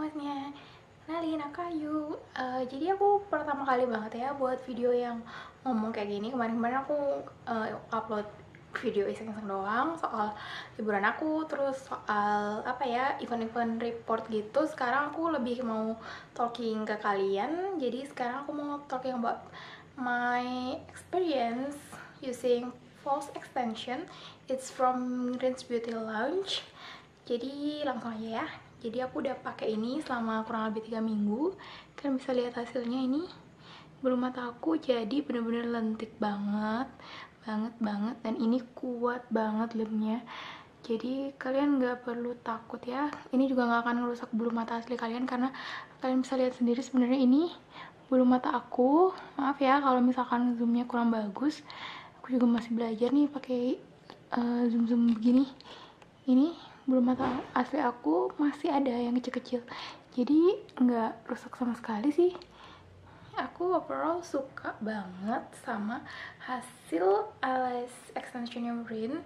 podcastnya. Kenalin, aku Ayu. Jadi aku pertama kali banget ya buat video yang ngomong kayak gini. Kemarin-kemarin aku upload video iseng-iseng doang soal liburan aku, terus soal apa ya, event-event report gitu. Sekarang aku lebih mau talking ke kalian. Jadi sekarang aku mau talking about my experience using false extension. It's from Green's Beauty Lounge. Jadi langsung aja ya. Jadi aku udah pakai ini selama kurang lebih 3 minggu. Kalian bisa lihat hasilnya ini. Bulu mata aku jadi bener-bener lentik banget. Banget. Dan ini kuat banget lemnya. Jadi kalian nggak perlu takut ya. Ini juga nggak akan ngerusak bulu mata asli kalian. Karena kalian bisa lihat sendiri sebenarnya ini bulu mata aku. Maaf ya kalau misalkan zoomnya kurang bagus. Aku juga masih belajar nih pakai zoom begini. Ini bulu mata asli aku masih ada yang kecil-kecil, jadi nggak rusak sama sekali sih. Aku overall suka banget sama hasil eyelash extensionnya Rin.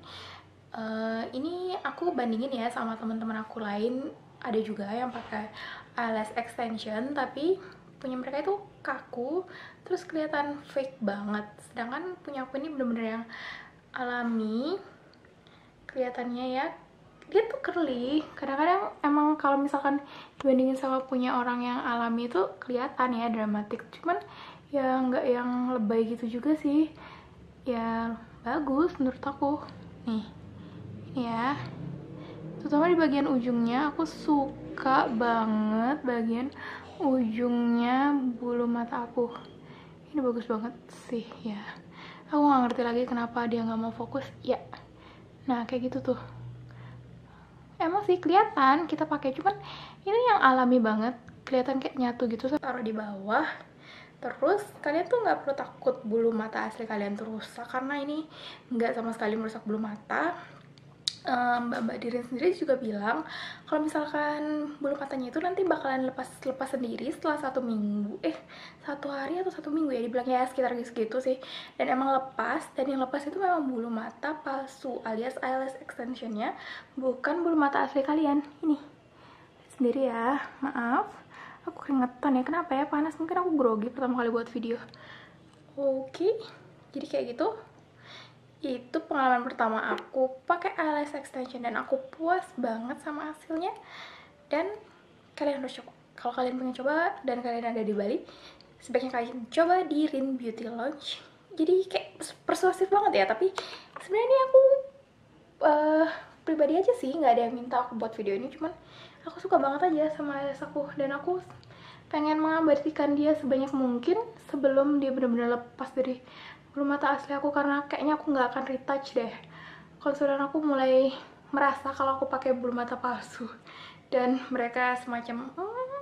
Ini aku bandingin ya sama teman-teman aku lain, ada juga yang pakai eyelash extension tapi punya mereka itu kaku terus kelihatan fake banget, sedangkan punya aku ini bener-bener yang alami. Kelihatannya ya dia tuh curly. Kadang-kadang emang kalau misalkan dibandingin sama punya orang yang alami itu kelihatan ya dramatik, cuman ya nggak yang lebay gitu juga sih, ya bagus menurut aku. Nih ini ya, terutama di bagian ujungnya aku suka banget bagian ujungnya bulu mata aku. Ini bagus banget sih ya. Aku nggak ngerti lagi kenapa dia nggak mau fokus ya. Nah kayak gitu tuh, emang sih kelihatan kita pakai, cuman ini yang alami banget, kelihatan kayak nyatu gitu. So, taruh di bawah, terus kalian tuh nggak perlu takut bulu mata asli kalian tuh rusak, karena ini nggak sama sekali merusak bulu mata. Mbak Dirin sendiri juga bilang kalau misalkan bulu matanya itu nanti bakalan lepas sendiri setelah 1 minggu, 1 hari atau 1 minggu ya, dibilang ya sekitar segitu sih. Dan emang lepas, dan yang lepas itu memang bulu mata palsu alias eyelash extensionnya, bukan bulu mata asli kalian. Ini sendiri ya, maaf aku keringetan ya, kenapa ya, panas, mungkin aku grogi pertama kali buat video. Oke, jadi kayak gitu. Itu pengalaman pertama aku pakai eyelash extension dan aku puas banget sama hasilnya. Dan kalian harus coba. Kalau kalian pengen coba dan kalian ada di Bali, sebaiknya kalian coba di Rin Beauty Lounge. Jadi kayak persuasif banget ya, tapi sebenarnya ini aku pribadi aja sih, nggak ada yang minta aku buat video ini, cuman aku suka banget aja sama eyelash aku, dan aku pengen mengabadikan dia sebanyak mungkin sebelum dia benar-benar lepas dari bulu mata asli aku, karena kayaknya aku nggak akan retouch deh. Konsulen aku mulai merasa kalau aku pakai bulu mata palsu, dan mereka semacam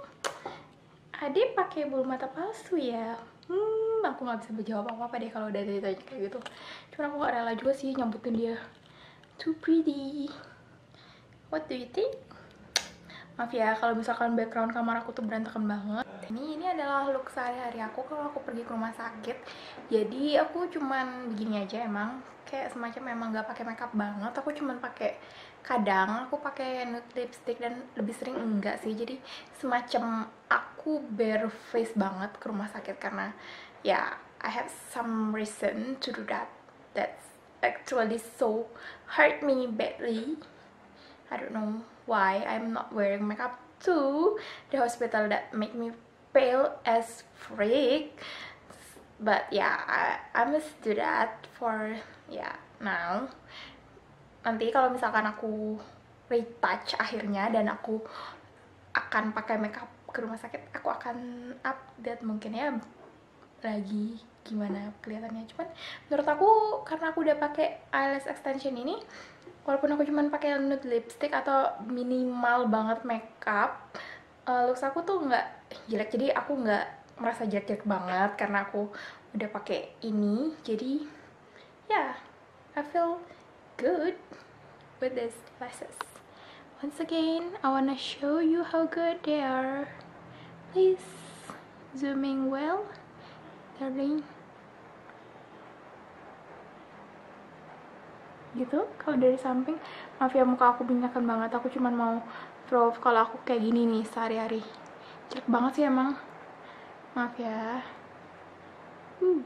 adik pakai bulu mata palsu ya. Aku nggak bisa berjawab apa-apa deh kalau udah ditanya kayak gitu. Cuman aku nggak rela juga sih nyambutin dia. Too pretty. What do you think? Maaf ya kalau misalkan background kamar aku tuh berantakan banget. Ini adalah look sehari-hari aku kalau aku pergi ke rumah sakit. Jadi aku cuman begini aja, emang kayak semacam emang nggak pakai makeup banget. Aku cuman pakai, kadang aku pakai nude lipstick dan lebih sering enggak sih. Jadi semacam aku bare face banget ke rumah sakit karena ya I have some reason to do that. That's actually so hurt me badly. I don't know why I'm not wearing makeup to the hospital that make me pale as freak. But yeah, I must do that for now. Nanti kalau misalkan aku retouch akhirnya dan aku akan pakai makeup ke rumah sakit, aku akan update mungkin ya lagi gimana kelihatannya. Cuman menurut aku, karena aku udah pakai eyelash extension ini, walaupun aku cuman pakai nude lipstick atau minimal banget makeup, looks aku tuh nggak jelek. Jadi aku nggak merasa jelek-jelek banget karena aku udah pakai ini. Jadi yeah, I feel good with these lashes. Once again, I wanna show you how good they are. Please zooming well, darling. gitu kalau dari samping. Maaf ya, muka aku minyakan banget, aku cuman mau proof kalau aku kayak gini nih sehari-hari. Jelek banget sih emang, maaf ya.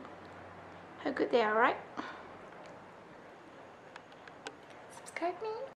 Have a good day, alright? Subscribe me.